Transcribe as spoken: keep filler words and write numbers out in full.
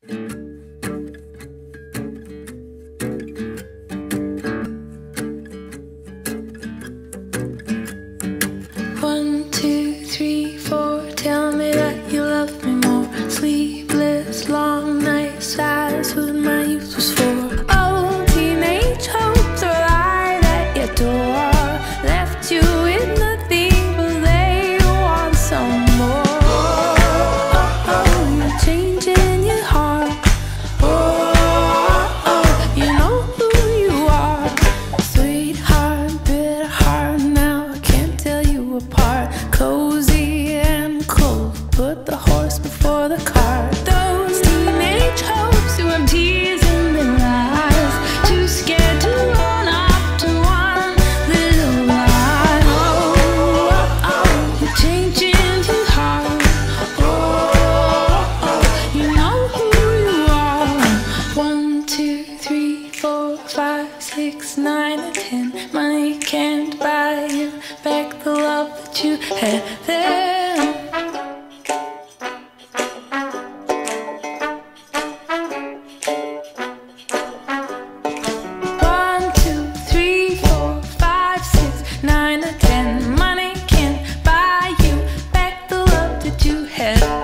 One, two, three, four, tell me that you love me more. Sleepless, long nights, that's what my youth was for. Oh, teenage hopes are right at your door. Left you with nothing, but they want some more. Oh, oh, you're changing your heart. Oh, oh, you know who you are. Sweetheart, bitter heart, now I can't tell you apart. Cozy and cold, put the horse before the cart. Those teenage hopes who have tears in their eyes, too scared to run up to one little lie. Oh, oh, oh, you're changing too hard. Oh, oh, you know who you are. One, two, three, four, five, six, nine, and ten. Money can't buy you back the love that you had then. One, two, three, four, five, six, nine, or ten. Money can't buy you back the love that you had.